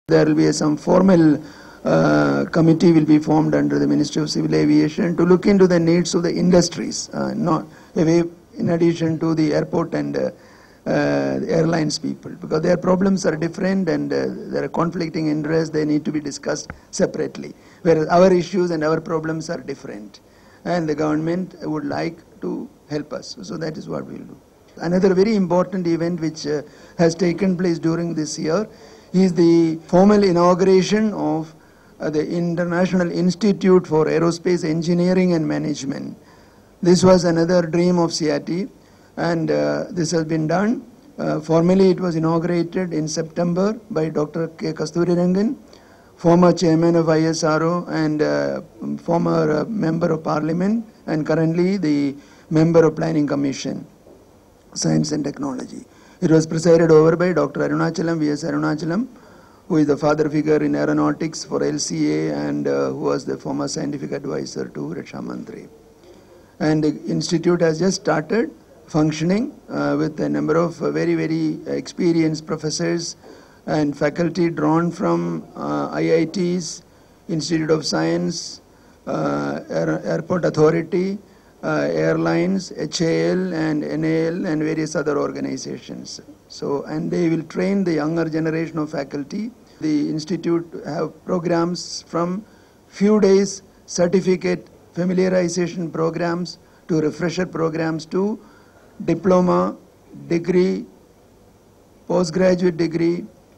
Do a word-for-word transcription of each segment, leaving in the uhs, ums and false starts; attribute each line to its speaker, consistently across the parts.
Speaker 1: There will be a, some formal uh, committee will be formed under the Ministry of Civil Aviation to look into the needs of the industries, uh, not away in addition to the airport and uh, uh, airlines people, because their problems are different and uh, there are conflicting interests. They need to be discussed separately, whereas our issues and our problems are different, and the government would like to help us. So that is what we will do. Another very important event which uh, has taken place during this year is the formal inauguration of uh, the International Institute for Aerospace Engineering and Management. This was another dream of C I A T, and uh, this has been done. Uh, formally it was inaugurated in September by Doctor K. Kasturirangan, former chairman of I S R O and uh, former uh, member of parliament, and currently the member of Planning Commission, Science and Technology. It was presided over by Doctor Arunachalam, V S Arunachalam, who is the father figure in aeronautics for L C A and uh, who was the former scientific advisor to Raksha Mantri. And the institute has just started functioning uh, with a number of uh, very, very experienced professors and faculty drawn from uh, I I Ts, Institute of Science, uh, Air Airport Authority, Uh, airlines, H A L and N A L and various other organizations. So, and they will train the younger generation of faculty. The institute have programs from few days certificate familiarization programs to refresher programs to diploma, degree, postgraduate degree,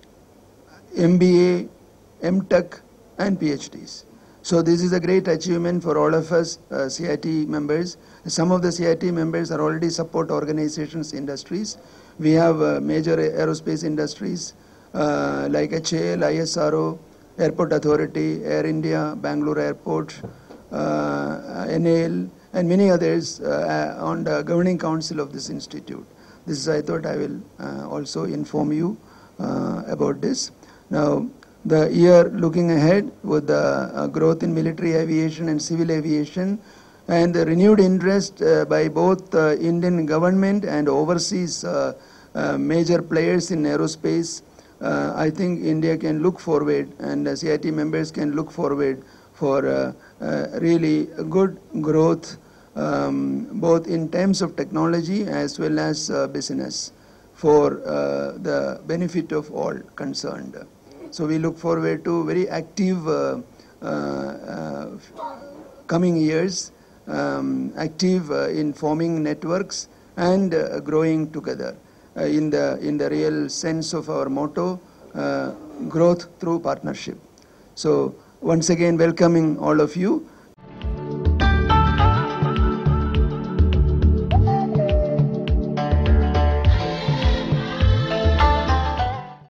Speaker 1: M B A, M Tech and P H Ds. So this is a great achievement for all of us uh, C I T members. Some of the C I T members are already support organizations, industries. We have uh, major aerospace industries uh, like H A L, I S R O, Airport Authority, Air India, Bangalore Airport, uh, N A L and many others uh, on the governing council of this institute. This is, I thought I will uh, also inform you uh, about this. Now, the year looking ahead with the uh, growth in military aviation and civil aviation and the renewed interest uh, by both uh, Indian government and overseas uh, uh, major players in aerospace, uh, I think India can look forward and uh, C I T members can look forward for uh, uh, really good growth um, both in terms of technology as well as uh, business for uh, the benefit of all concerned. So we look forward to very active uh, uh, uh, coming years, um, active uh, in forming networks and uh, growing together uh, in the in the real sense of our motto, uh, growth through partnership. So once again welcoming all of you.